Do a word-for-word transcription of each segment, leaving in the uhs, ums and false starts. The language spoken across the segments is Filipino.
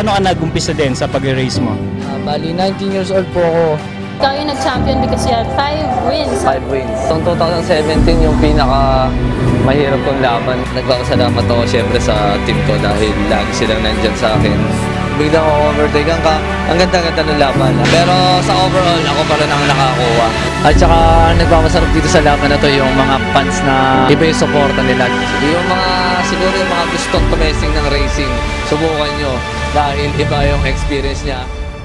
paano ka nag-umpisa din sa pag-race mo? Uh, bali, nineteen years old po ako. Ikaw yung nag-champion because you had five wins. Five wins. Noong twenty seventeen yung pinaka mahirap kong laban. Nagpapasalamat ako syempre sa team ko dahil lagi silang nandyan sa akin. Biglang ako overtake ang ka. Ang ganda-ganda ng laban. Pero sa overall, ako pa rin ang nakakuha. At saka nagpapasarap dito sa laban na to yung mga fans na iba yung supporta nila. Yung mga, siguro yung mga gustong tumesting ng racing, subukan nyo dahil iba yung experience niya.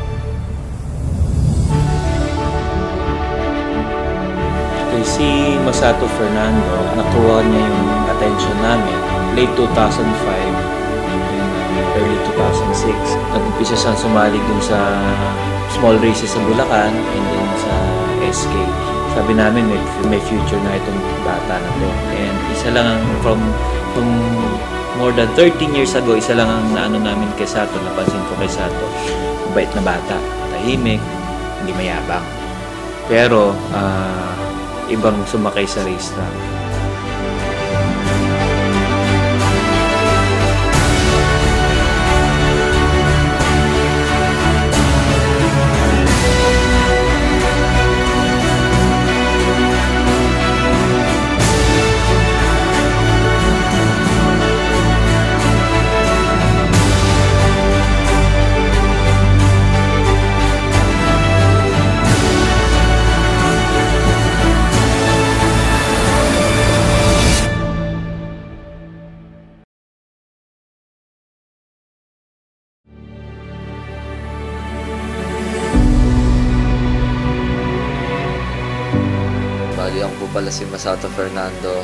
Si Masato Fernando, nakuha niya yung attention namin late two thousand five and early two thousand six. Nag-umpisa siyang sumali dun sa small races sa Bulacan and then sa S K. Sabi namin may, may future na itong bata na to. And isa lang ang from, from more than thirteen years ago, isa lang ang naano namin kay Sato, napansin ko kay Sato. Mabait na bata, tahimik, hindi mayabang. Pero, ah, uh, ibang sumakay sa racetrack. Bali, ako po pala si Masato Fernando.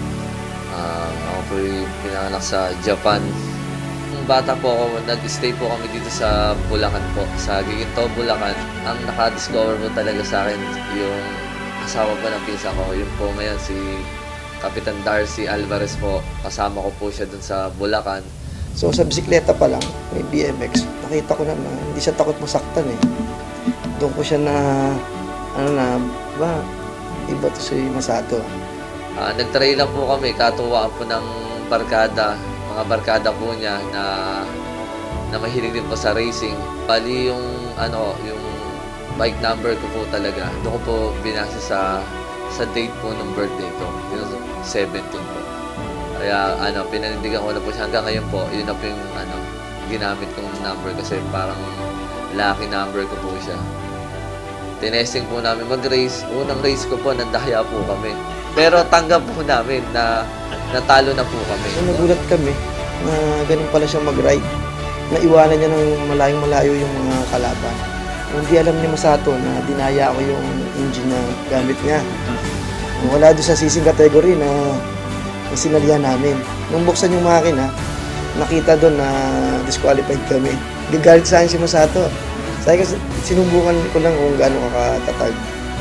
Uh, ako po yung pinanganak sa Japan. Nung bata po ako, nag-stay po kami dito sa Bulacan po. Sa Giginto, Bulacan. Ang naka-discover po talaga sa akin yung asawa po ng pinsa ko. Yun po ngayon si Kapitan Darcy Alvarez po. Kasama ko po siya dun sa Bulacan. So sa bisikleta pa lang, may B M X, nakita ko na na hindi siya takot masaktan eh. Doon ko siya na, ano na, ba, iba to si Masato. Uh, Nag-try lang po kami, katuwaan po ng barkada, mga barkada po niya na na mahilig din po sa racing. Bali yung ano, yung bike number ko po talaga. Doon ko po binasa sa sa date po ng birthday ko, yung seventeen po. Kaya ano, pinanindigan ko na po siya hanggang ngayon po. Yun na po yung ano, ginamit kong number kasi parang lucky number ko po siya. Tinesting po namin mag-race. Unang race ko po, nandahaya po kami. Pero tanggap po namin na natalo na po kami. So nagulat kami na ganun pala siya mag-ride. Naiwanan niya ng malayong malayo yung mga kalaban. Hindi alam ni Masato na dinaya ko yung engine na gamit niya. Wala doon sa sising category na, na sinalihan namin. Nung buksan yung makina, nakita doon na disqualified kami. Galit sa akin si Masato. Sabi ko, sinubukan ko lang kung gaano kakatatag.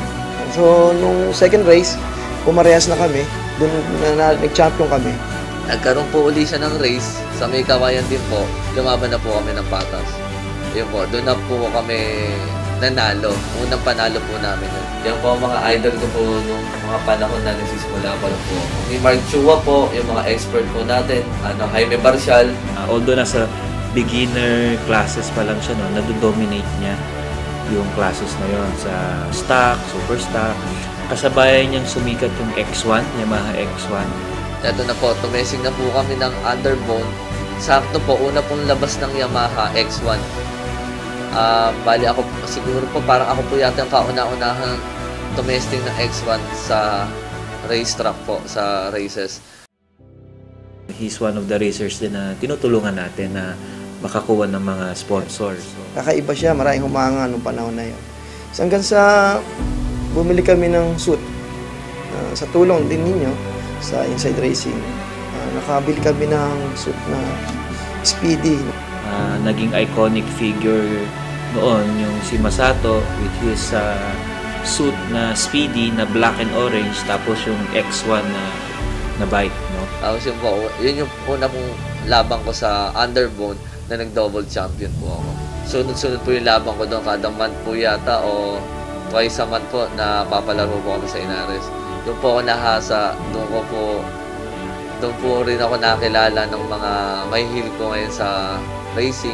So, nung second race, pumarehas na kami. Doon na, na nag-champion kami. Nagkaroon po uli siya ng race. Sa may kawayan din po, lumaban na po kami ng patas. Yun po, doon na po kami nanalo. Unang panalo po namin yun. Yan po ang mga idol ko po nung mga panahon na nagsisimula pa lang po. Ni Mark Chua po, yung mga expert po natin. Ano, Jaime Barcial. Uh, although nasa beginner classes pa lang siya, no, nado-dominate niya yung classes na yon sa stock, super stock. Kasabayan niyang sumikat yung X one, Yamaha X one. Ito na po, tumesing na po kami ng underbone. Sakto po, una pong labas ng Yamaha X one. Uh, bali ako, siguro po parang ako po yata ang kauna-unahang tumesting ng X one sa racetrack po, sa races. He's one of the racers din na tinutulungan natin na makakuha ng mga sponsors. So, kakaiba siya, maraming humanga nung panahon na yun. So hanggang sa bumili kami ng suit. Uh, sa tulong din ninyo sa Inside Racing, uh, nakabili kami ng suit na Speedy. Uh, naging iconic figure noon yung si Masato with his uh, suit na Speedy na black and orange, tapos yung X one na, na bike. No? Tapos yun po, yun yung una pong labang ko sa underbone na nag-double champion po ako. Sunod-sunod po yung labang ko doon, kada month po yata o twice a month po na papalaro po kami sa Inares. Doon po ako nahasa, doon ko po, doon po rin ako nakilala ng mga may hilig ko ngayon sa racing.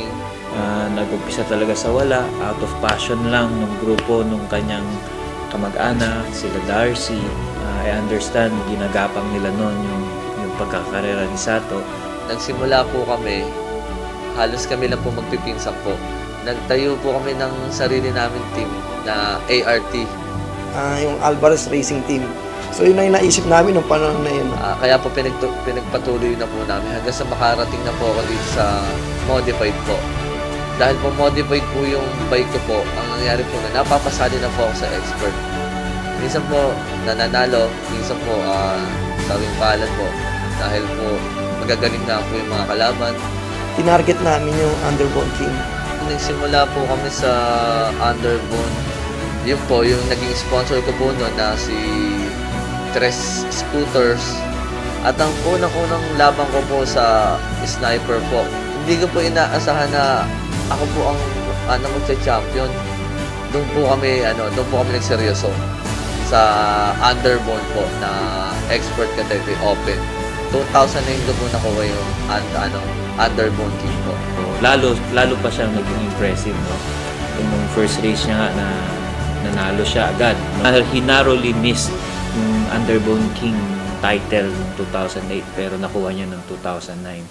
Uh, nag-umpisa talaga sa wala, out of passion lang ng grupo, nung kanyang kamag-anak, sila Darcy. Uh, I understand, ginagapang nila noon yung, yung pagkakarera ni Sato. Nagsimula po kami, halos kami lang po magpipinsan po. Nagtayo po kami ng sarili namin team na A R T. Uh, yung Alvarez Racing Team. So yun na yung naisip namin nung panahon na yun. Uh, kaya po pinag pinagpatuloy na po namin hanggang sa makarating na po ako dito sa modified po. Dahil po modified po yung bike ko po, ang nangyari po na napapasali na po ako sa expert. Minsan po nananalo, minsan po uh, sawing palad po. Dahil po magagaling na po yung mga kalaban. Tinarget namin yung Underbone King. Nagsimula po kami sa Underbone. Yun po, yung naging sponsor ko po noon na si Tres Scooters. At ang unang-unang laban ko po sa Sniper po, hindi ko po inaasahan na ako po ang ano, magsa-champion. Doon po kami, ano, doon po kami nagseryoso sa Underbone po na Expert Category Open. two thousand nine ko po nakuha yung and, ano, Underbone King po. So, lalo, lalo pa siyang naging impressive, no? Yung first race niya nga na nanalo siya agad. No? He narrowly missed yung Underbone King title ng two thousand eight pero nakuha niya ng two thousand nine.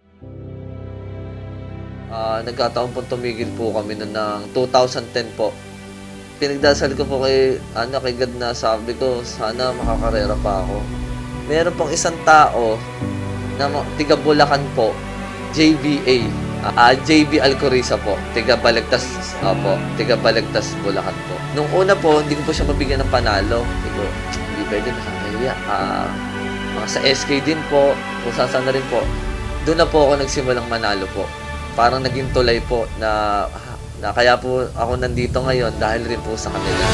Uh, nagkataon po tumigil po kami noon ng two thousand ten po. Pinagdasal ko po kay, ano, kay God na sabi ko, sana makakarera pa ako. Meron pong isang tao na tiga Bulacan po, J B A, uh, J B Alcoriza po, tiga Balagtas, uh, po, tiga Balagtas, Bulacan po. Nung una po, hindi ko po siya mabigyan ng panalo. Hindi ko, hindi pwede, nakakaya. Uh, mga sa S K din po, kung saan na rin po. Doon na po ako nagsimulang manalo po. Parang naging tulay po na, na kaya po ako nandito ngayon dahil rin po sa kanila.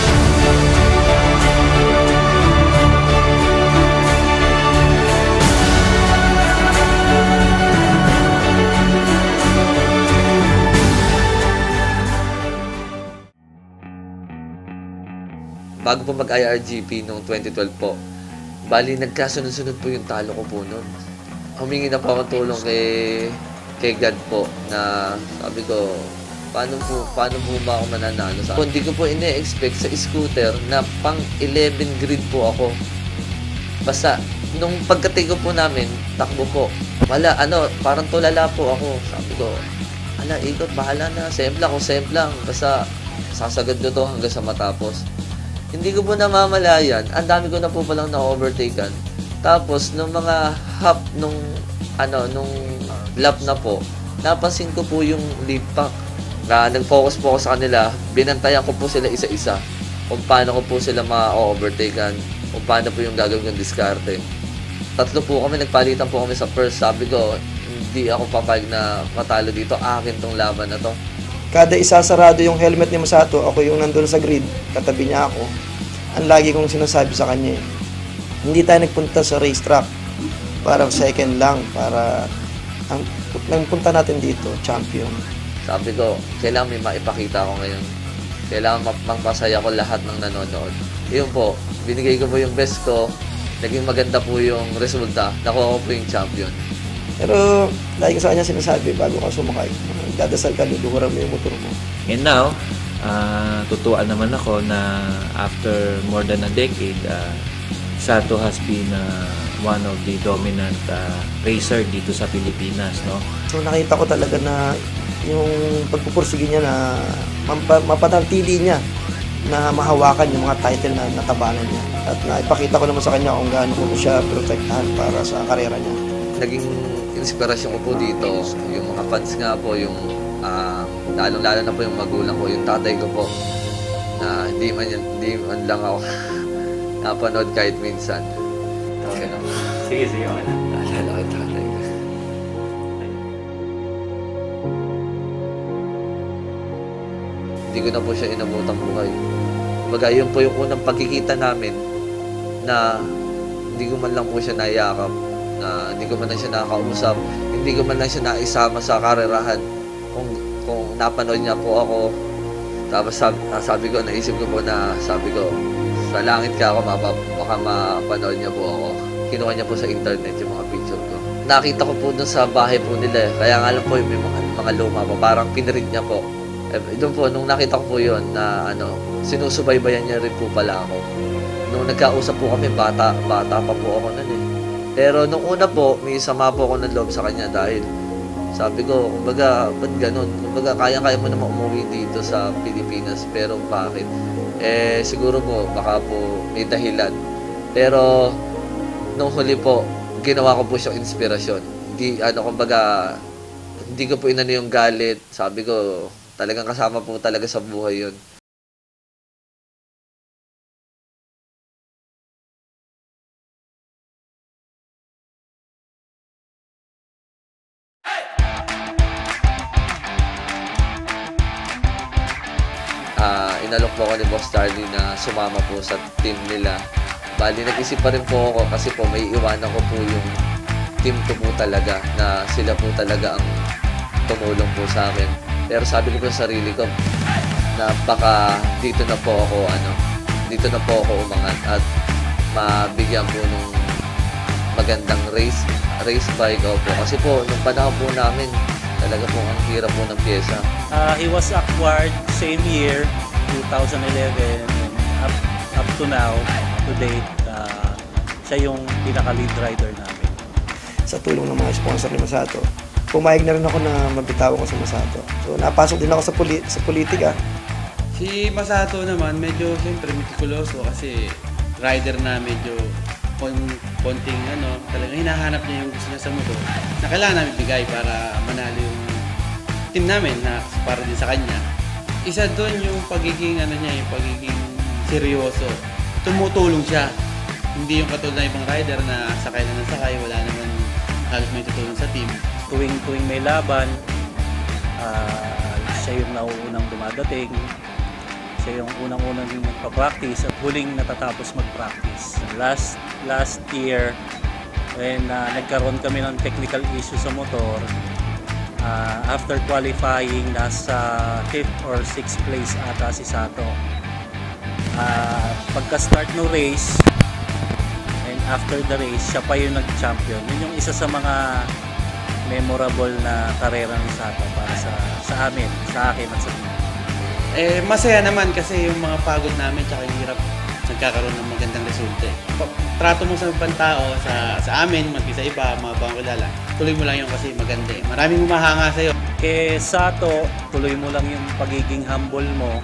Bago po mag-I R G P noong twenty twelve po, bali nagkasunod-sunod po yung talo ko po noon. Humingi na po ako tulong kay kay God po na sabi ko, paano po, paano po ba ako mananalo? So, hindi ko po ine-expect sa scooter na pang eleven grid po ako. Basta, nung pagkatigo po namin, takbo po. Wala, ano, parang tulala po ako. Sabi ko, ala, ikot, bahala na. Same lang, kung same lang. Basta, sasagad ko to hanggang sa matapos. Hindi ko po namamalayan. Ang dami ko na po palang na-overtaken. Tapos, nung mga hop, nung, ano, nung lap na po, napansin ko po yung lead pack. Na nag-focus po ako sa kanila, binantayan ko po sila isa-isa. Kung paano ko po sila ma-overtaken, kung paano po yung gagawin yung diskarte. Tatlo po kami, nagpalitan po kami sa first. Sabi ko, hindi ako papayag na matalo dito. Akin tong laban na to. Kada isasarado yung helmet ni Masato, ako yung nandun sa grid, katabi niya ako. Ang lagi kong sinasabi sa kanya, eh, hindi tayo nagpunta sa racetrack para second lang, para ang nagpunta natin dito, champion. Sabi ko, kailangan may maipakita ko ngayon. Kailangan mapasaya ko lahat ng nanonood. Yun po, binigay ko po yung best ko, naging maganda po yung resulta, nakuha ko po yung champion. Pero lagi ko sa kanya sinasabi, bago ka sumakay, dadasal ka, ludukuran mo yung motor mo. And now, uh, tutuan naman ako na after more than a decade, uh, Sato has been uh, one of the dominant uh, racer dito sa Pilipinas, no? So nakita ko talaga na yung pagpupursige niya na mapanatili niya na mahawakan yung mga title na natabanan niya. At naipakita ko naman sa kanya kung gaano ko siya protektahan para sa karera niya. Naging inspirasyon ko po dito, yung mga fans nga po, yung uh, lalong-lalo na po yung magulang ko, yung tatay ko po, na hindi man, yan, hindi man lang ako napanood kahit minsan. Okay lang. Sige, sige, okay lang. Naalala ko yung tatay ko. Hindi ko na po siya inabutang buhay. Baga, yun po yung unang pagkikita namin na hindi ko man lang po siya naiyakap, na hindi ko man lang siya nakakausap, hindi ko man lang siya naisama sa karerahan. Kung, kung napanood niya po ako, tapos sabi, sabi ko, naisip ko po na, sabi ko, sa langit ka ako, baka mapanood niya po ako. Kinuha niya po sa internet yung mga picture ko. nakita ko po dun sa bahay po nila eh. Kaya nga lang po yung may mga, mga luma po. Parang pinarin niya po. Eh, doon po, nung nakita ko po yun na ano, sinusubaybayan niya rin po pala ako. Nung nagkausap po kami, bata, bata pa po ako nun eh. Pero nung una po, may sama po ako ng loob sa kanya dahil sabi ko, kumbaga, ba't ganun? Kumbaga, kaya-kaya mo naman umuwi dito sa Pilipinas, pero bakit? Eh, siguro po, baka po may dahilan. Pero, nung huli po, ginawa ko po siyang inspirasyon. Hindi, ano, kumbaga, hindi ko po inano yung galit. Sabi ko, talagang kasama po talaga sa buhay yun. Uh, inalok po ako ni Boss Charlie na sumama po sa team nila. Bali, nag-isip pa rin po ako kasi po may iwanan ko po yung team ko po talaga na sila po talaga ang tumulong po sa akin. Pero sabi ko po sa sarili ko na baka dito na po ako ano, dito na po ako umangat at mabigyan po nung magandang race race bike po. Kasi po nung panahon po namin talaga po ang hirap po ng pyesa. Uh, he was acquired same year, two thousand eleven, and up, up to now, to date, uh, siya yung pinaka-lead rider namin. Sa tulong ng mga sponsor ni Masato, pumayag na rin ako na mabitawan ko sa Masato. So napasok din ako sa, poli sa politika. Si Masato naman, medyo siyempre meticuloso kasi rider na medyo konting ano, talagang hinahanap niya yung gusto niya sa motor na kailangan namin bigay para manalo yung team namin na para din sa kanya. Isa doon yung pagiging ano niya, yung pagiging seryoso. Tumutulong siya. Hindi yung katulad ng ibang rider na sakay na ng sakay, wala naman halos may tutulong sa team. Tuwing tuwing may laban, uh, siya yung nauunang dumadating. Siya yung unang-unang yung magpa-practice at huling natatapos mag-practice. Last last year, when uh, nagkaroon kami ng technical issue sa motor, uh, after qualifying, nasa fifth or sixth place ata si Sato. Uh, pagka-start ng race, and after the race, siya pa yung nag-champion. Yun yung isa sa mga memorable na karera ni Sato para sa, sa amin, sa akin at sa team. Eh, masaya naman kasi yung mga pagod namin tsaka yung hirap nagkakaroon ng magandang resulta. Trato mo sa ibang tao, sa, sa amin, magki sa iba, mga bang kilala, tuloy mo lang yung kasi maganda eh. Maraming humahanga sa'yo. Kay Sato, tuloy mo lang yung pagiging humble mo.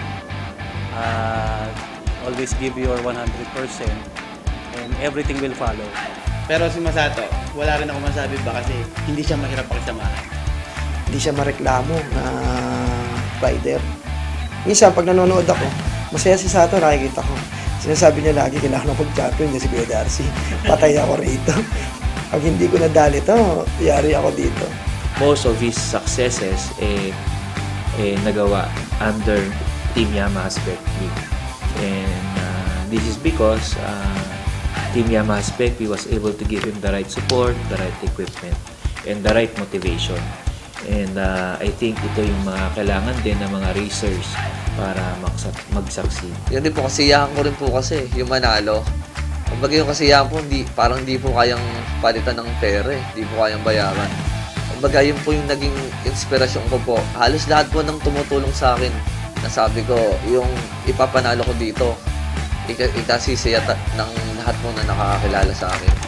Uh, always give your one hundred percent and everything will follow. Pero si Masato, wala rin ako masabi ba kasi hindi siya mahirap pakisamahan. Hindi siya mareklamo na rider. Minsan, pag nanonood ako, masaya si Sato, nakikita ko. Sinasabi niya lagi, kailangan ako mag-champion niya si Kuya Darcy. Patay ako rito. Pag hindi ko nadali ito, yari ako dito. Most of his successes eh, eh, nagawa under Team Yamaha Spec League. And uh, this is because uh, Team Yamaha Spec League was able to give him the right support, the right equipment, and the right motivation. And uh, I think ito yung mga kailangan din ng mga racers para mag-succeed. Yun din po, kasiyahan ko rin po kasi yung manalo. Kumbaga yung kasiyahan po, hindi, parang hindi po kayang palitan ng pera eh. Hindi po kayang bayaran. Kumbaga yun po yung naging inspirasyon ko po. Halos lahat po ng tumutulong sa akin. Nasabi ko, yung ipapanalo ko dito, ikasisiyat ng lahat po na nakakakilala sa akin.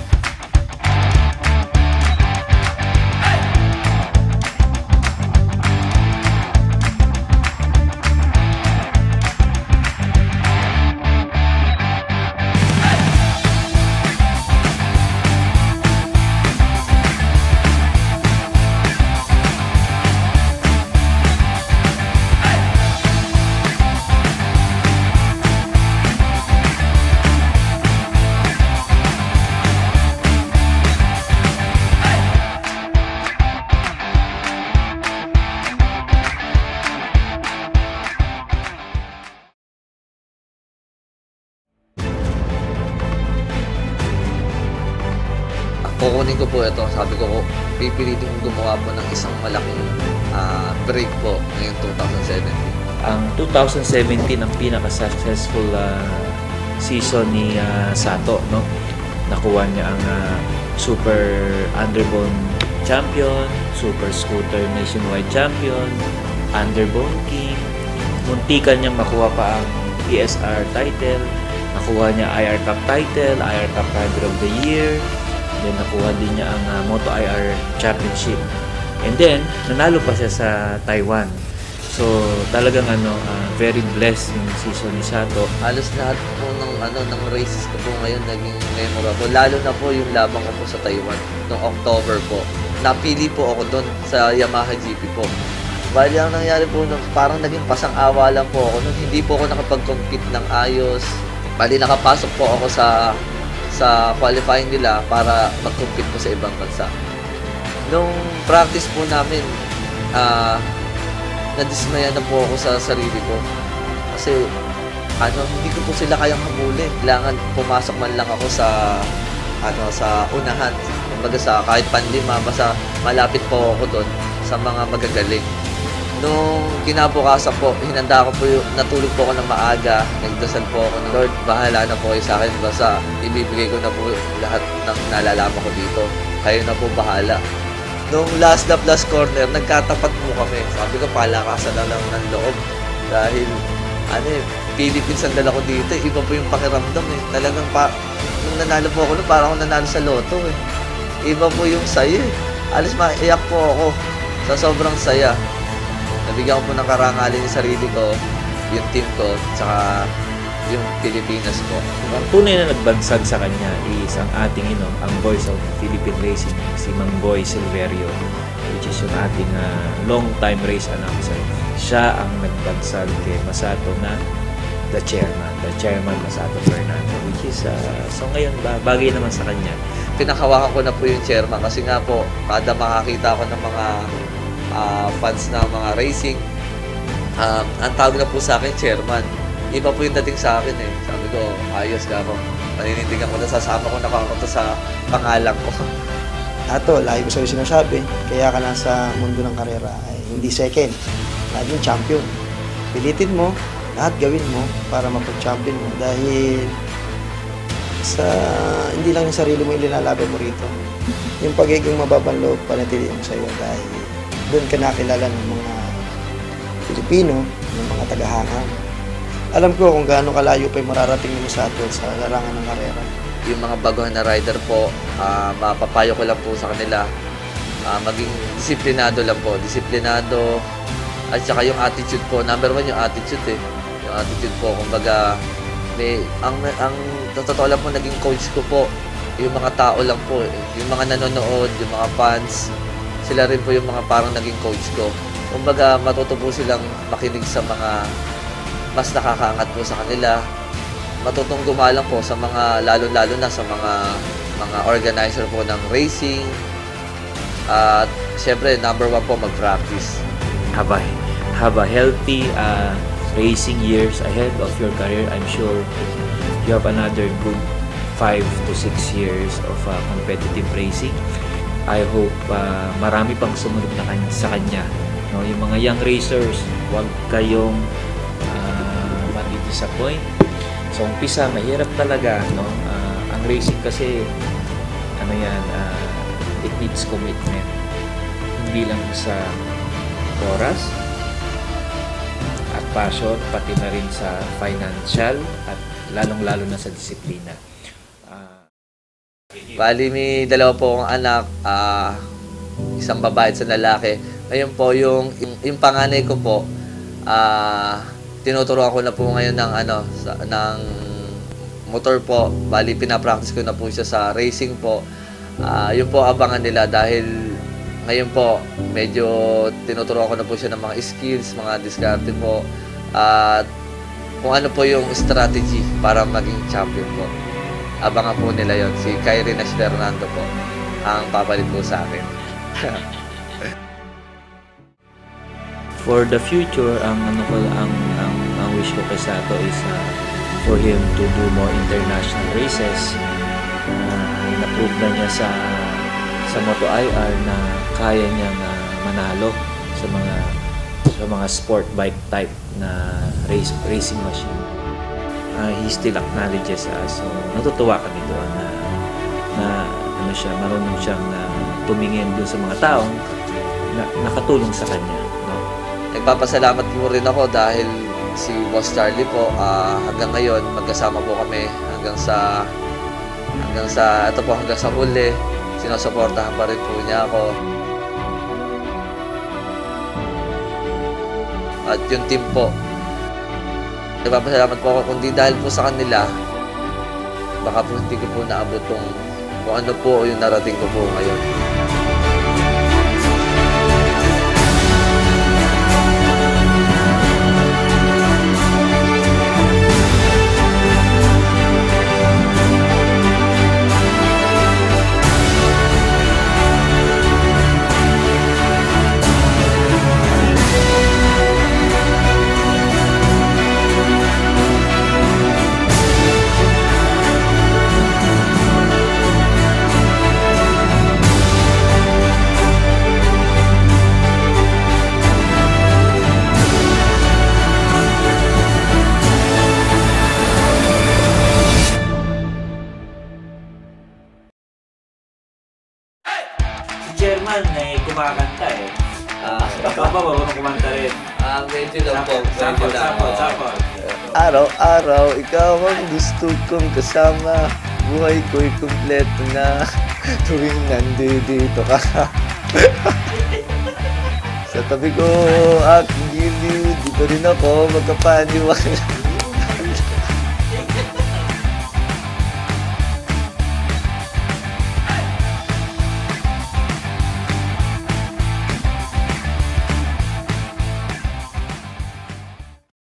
Kukunin ko po ito, sabi ko, pipilitin kong gumawa po ng isang malaking uh, break po ngayong two thousand seventeen. Ang two thousand seventeen ang pinaka-successful uh, season ni uh, Sato, no? Nakuha niya ang uh, Super Underbone Champion, Super Scooter Nationwide Champion, Underbone King. Muntikan niyang makuha pa ang P S R title. Nakuha niya I R Cup title, I R Cup Rider of the Year. Then nakuha din niya ang uh, Moto I R Championship. And then, nanalo pa siya sa Taiwan. So, talagang ano, uh, very blessed yung season ni Sato. Halos lahat po ng, ano, ng races ko po ngayon naging memorable. Lalo na po yung labang ko po sa Taiwan noong October po. Napili po ako doon sa Yamaha G P po. Bali, ang nangyari po, nung, parang naging pasang-awa lang po ako. Nung hindi po ako nakapag-compete ng ayos. Bali, nakapasok po ako sa sa qualifying nila para mag-compete po sa ibang bansa. Nung practice po namin, ah, uh, nadismaya na po ako sa sarili ko. Kasi, ano, hindi ko po sila kayang habulin. Kailangan pumasok man lang ako sa, ano, sa unahan. Kumbaga sa kahit panlima, basta malapit po ako doon sa mga magagaling. Nung kinabukasan po, hinanda ko po yung, natulog po ako ng maaga, nagdasal po ako ng Lord, bahala na po kayo sa akin, basta ibibigay ko na po lahat ng nalalaman ko dito. Kayo na po bahala. Nung last lap, last corner, nagkatapat po kami. Sabi ko, palakasan na lang ng loob. Dahil, ano eh, Philippines ang dala ko dito. Iba po yung pakiramdam eh. Talagang pa, nung nanalo po ako, parang ako nanalo sa loto eh. Iba po yung saya eh. Alis maiyak po ako sa sobrang saya. Nabigyan ko po ng karangalan yung sarili ko, yung team ko, tsaka yung Pilipinas po. Ang tunay na nagbansag sa kanya is ang ating, you know, ang voice of Philippine Racing, si Mang Boy Silverio, which is yung ating uh, long-time race announcer. Siya ang nagbansag kay Masato na the chairman, the chairman Masato Fernando, which is, uh, so ngayon, bagay naman sa kanya. Pinakawakan ko na po yung chairman kasi nga po, kada makakita ko ng mga uh, fans ng mga racing, um, ang tawag na po sa akin, chairman. Iba po yung dating sa akin eh. Sabi ko, ayos ka ako. Paninindigan ko na, sasama ko na ako to sa pangalan ko. Ato, lagi ko sa'yo sinasabi, kaya ka nasa mundo ng karera ay hindi second, laging champion. Pilitin mo, lahat gawin mo para mapag-champion mo dahil sa hindi lang yung sarili mo ilinalaban mo rito. Yung pagiging mababang loob, panatili mo sa'yo dahil doon ka nakilala ng mga Pilipino, ng mga tagahanga. Alam ko kung gaano kalayo pa yung mararating nila sa atin sa larangan ng karera. Yung mga baguhan na rider po, uh, mapapayo ko lang po sa kanila, uh, maging disiplinado lang po. Disiplinado at saka yung attitude po. Number one yung attitude eh. Yung attitude po, kumbaga, may, ang, ang totoo lang po, naging coach ko po, yung mga tao lang po. Eh. Yung mga nanonood, yung mga fans, sila rin po yung mga parang naging coach ko. Kumbaga, matuto po silang makinig sa mga mas nakakaangat po sa kanila. Matutong gumalang po sa mga, lalo-lalo na sa mga mga organizer po ng racing. At uh, syempre, number one po, mag-practice. Have a, have a healthy uh, racing years ahead of your career. I'm sure you have another good five to six years of uh, competitive racing. I hope uh, marami pang sumunod na kanya, sa kanya. No, yung mga young racers, huwag kayong disappoint. So, umpisa, mahirap talaga, no? Uh, ang racing kasi, ano yan, uh, it needs commitment. Hindi lang sa oras at passion, pati na rin sa financial at lalong-lalo na sa disiplina. Uh, Bali, may dalawa po akong anak, uh, isang babae at isang lalaki. Ngayon po, yung, yung, yung panganay ko po, ah, uh, tinuturuan ko na po ngayon ng ano sa, ng motor po. Bali, pinapractice ko na po siya sa racing po. Uh, yun po abangan nila dahil ngayon po medyo tinuturuan ko na po siya ng mga skills, mga diskarte po. At uh, kung ano po yung strategy para maging champion po. Abangan po nila yon. Si Kyrie Nash Fernando po ang papalit po sa akin. For the future, ang ano ko ang ang, ang wish ko kay Sato is uh, for him to do more international races. Uh, na-prove na niya sa sa Moto I R na kaya niyang uh, manalo sa mga sa mga sport bike type na race racing machine. Uh, he still acknowledges us. So natutuwa kami doon na na ano siya, marunong siyang na tumingin dun sa mga taong na, nakatulong sa kanya. No? Nagpapasalamat po rin ako dahil si Boss Charlie po, uh, hanggang ngayon, magkasama po kami hanggang sa, hanggang sa, ito po, hanggang sa huli, sinusuportahan pa rin po niya ako. At yung team po, nagpapasalamat po ako, kundi dahil po sa kanila, baka po hindi ko po naabot kung, kung ano po yung narating ko po ngayon. Chairman ay kumakanta eh. Ah, Ikaw ba marunong kumanta rin? ah, medyo lang po, medyo Sample, lang. sample, Oo. sample. Araw-araw, ikaw ang gusto kong kasama. Buhay ko'y kumpleto na tuwing nandito ka. Sa tabi ko, aking giliw, di pa rin ako magkapaniwala.